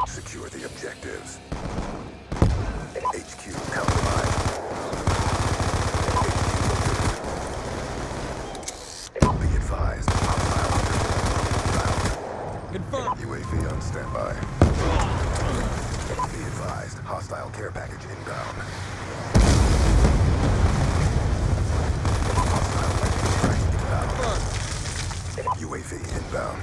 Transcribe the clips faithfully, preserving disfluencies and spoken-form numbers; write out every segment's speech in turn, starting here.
Secure the objectives. H Q compromised. Be advised. Confirm. U A V on standby. Be advised. Hostile care package inbound. Hostile lightning strike inbound. U A V inbound.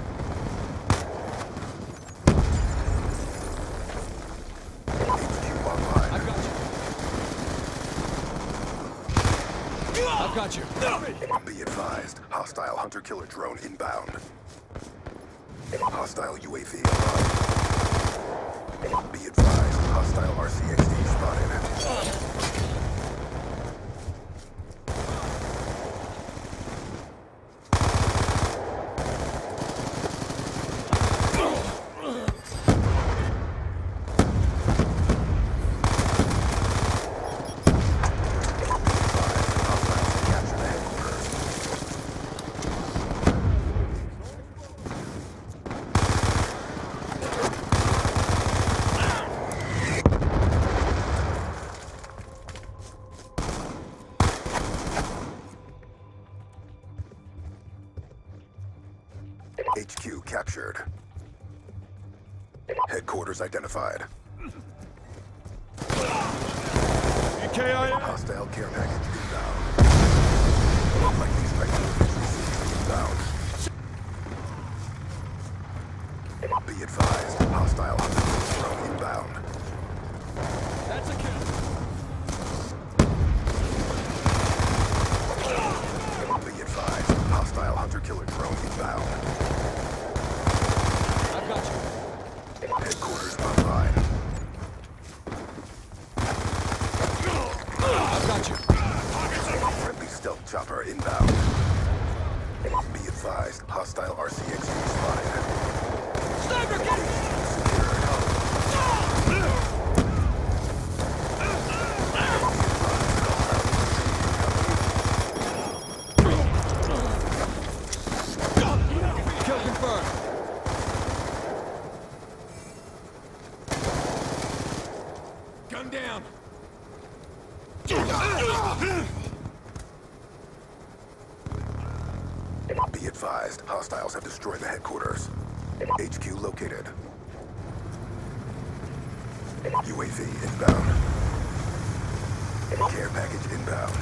Got you. Be advised. Hostile hunter-killer drone inbound. Hostile U A V above. Be advised. Hostile R C X D spotted. H Q captured. Headquarters identified. Hostile care package inbound. Lightning strike inbound. Be advised. Hostile hunter drone inbound. That's a kill. Be advised. Hostile hunter-killer drone inbound. I've got you. Headquarters online. I've got you. Friendly stealth chopper inbound. Be advised. Hostile R C X D spotted. Sniper, get it! Kill confirmed. Gun down. Be advised. Hostiles have destroyed the headquarters. H Q located. U A V inbound. Care package inbound.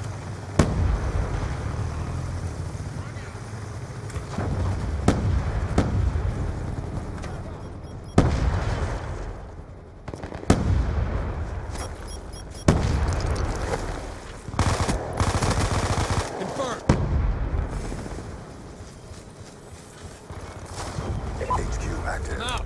H Q active. Now.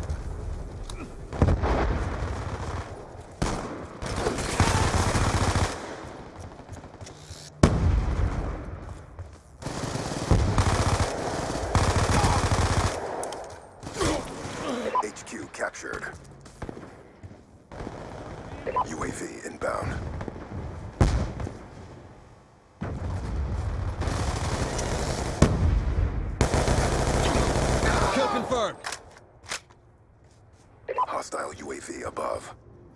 H Q captured. U A V inbound. Kill confirmed. Hostile U A V above.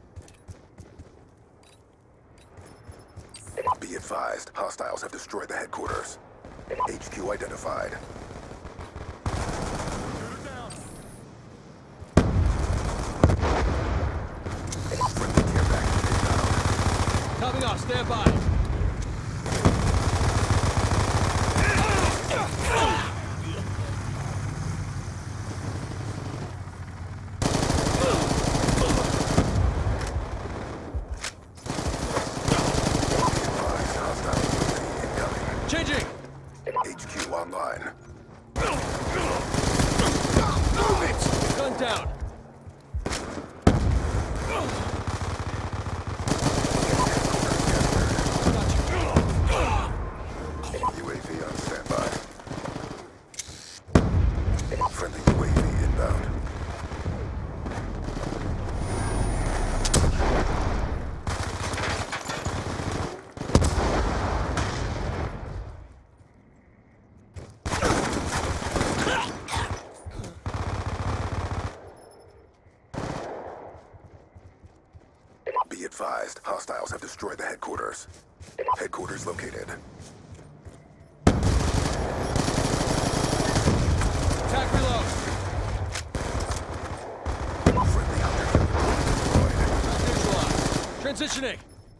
Be advised, hostiles have destroyed the headquarters. H Q identified. Friendly care package inbound. Coming off, stand by. Changing! H Q online. Move it! Gun down! Hostiles have destroyed the headquarters. Headquarters located. Attack reload. Friendly hunter killer destroyed. Neutralized. Transitioning.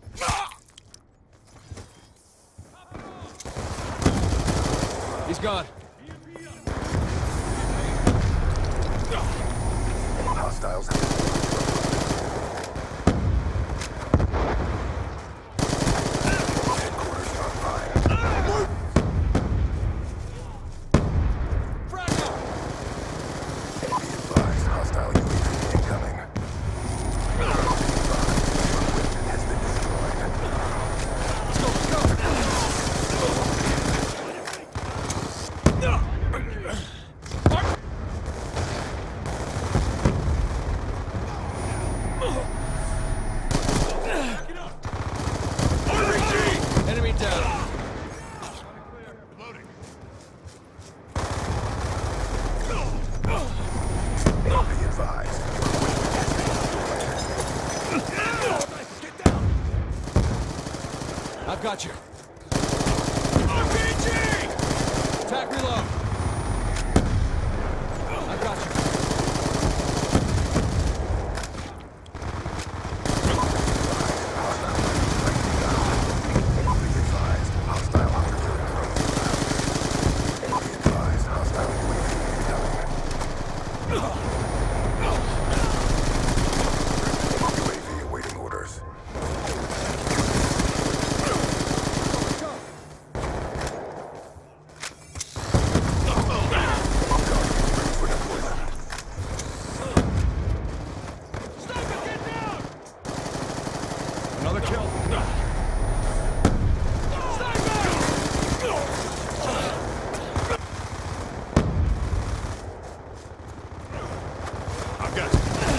He's gone. Hostiles have destroyed. Headquarters online. Frag Be advised, hostile U A V incoming. Be advised, equipment has been destroyed. Let's go, let's go. Enemy down. Be advised, your equipment has been destroyed. Get down. I've got you. R P G! Attack reload. I've got you. Be advised, hostile hunter killer drones inbound. Be advised, hostile U A V incoming. U A V awaiting orders. Ready for deployment. Sniper, get down! Another kill. I've got you.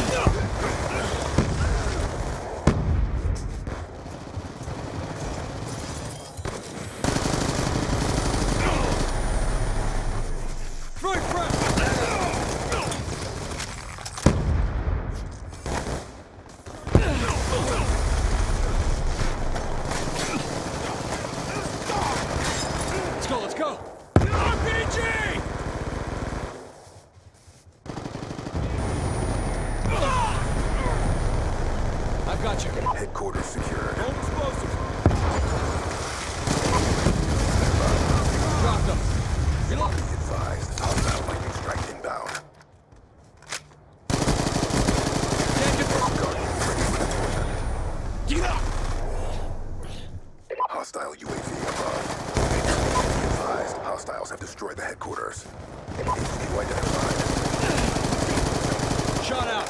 Throwing frag! Let's go, let's go! R P G! I've got you. Headquarters secured. Home explosive. Dropped them. Reload. Be advised, hostile lightning strike inbound. Can't get through. Guardian ready for deployment. Get up! Hostile U A V above. Be advised, hostiles have destroyed the headquarters. H Q identified. Shot out.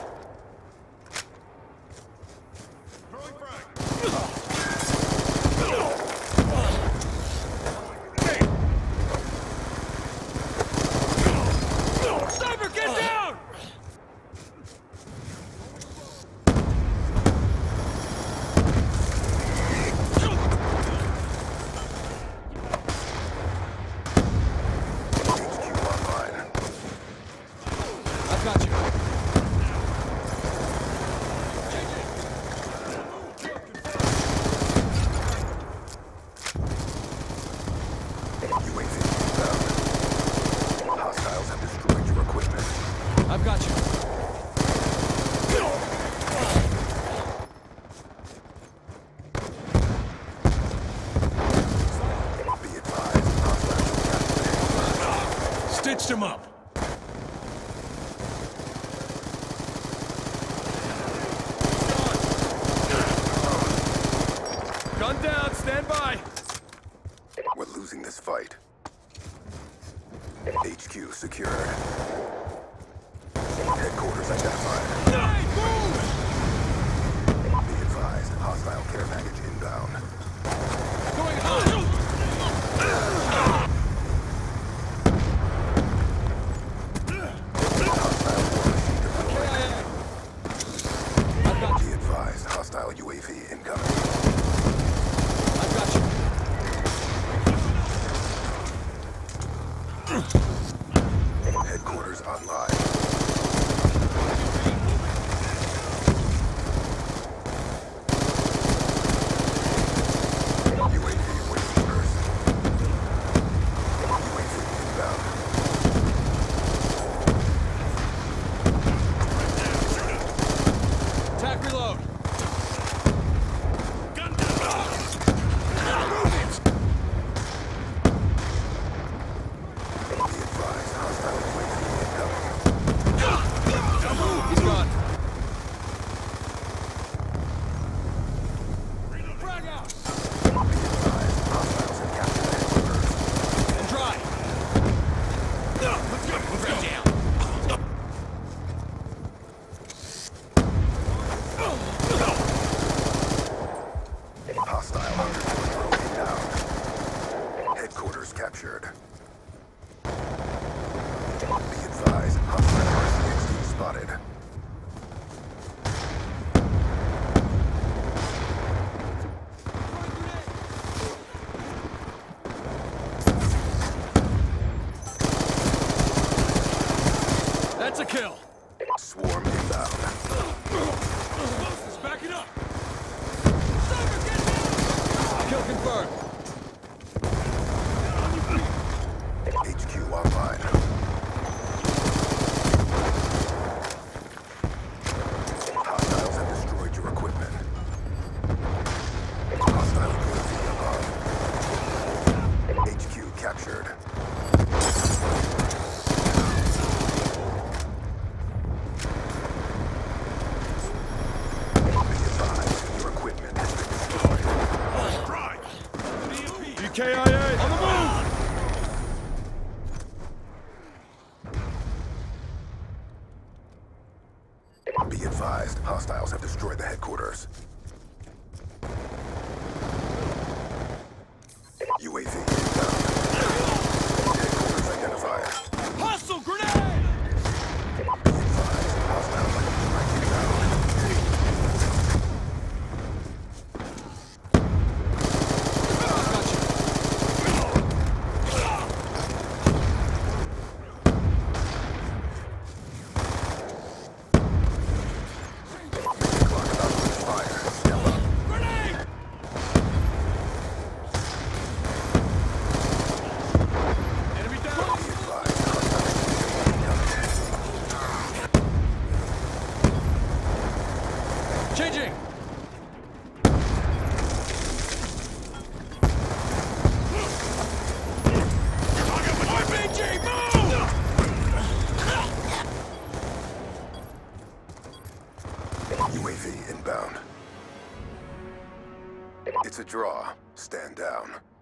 Sniper, get down! H Q online. I've got you. U A V inbound. Hostiles have destroyed your equipment. I've got you. Be advised, hostiles have captured the Stitched him up. Gun down, stand by. We're losing this fight. H Q secured. Headquarters identified. Hey, move! Be advised, hostile care package inbound. Going high. Hostile war machine deployed. K I A. I've got you. Be advised, hostile U A V incoming. I've got you. Headquarters online. K I A! On the move! Be advised, hostiles have destroyed the headquarters. U A V inbound. Headquarters identified. Hostile grenade! Be advised, hostile lightning strike inbound. Clock about to expire. Step up. Grenade! Enemy down! Be advised, hostiles incoming. Changing! R P G, move! U A V inbound. It's a draw. Stand down.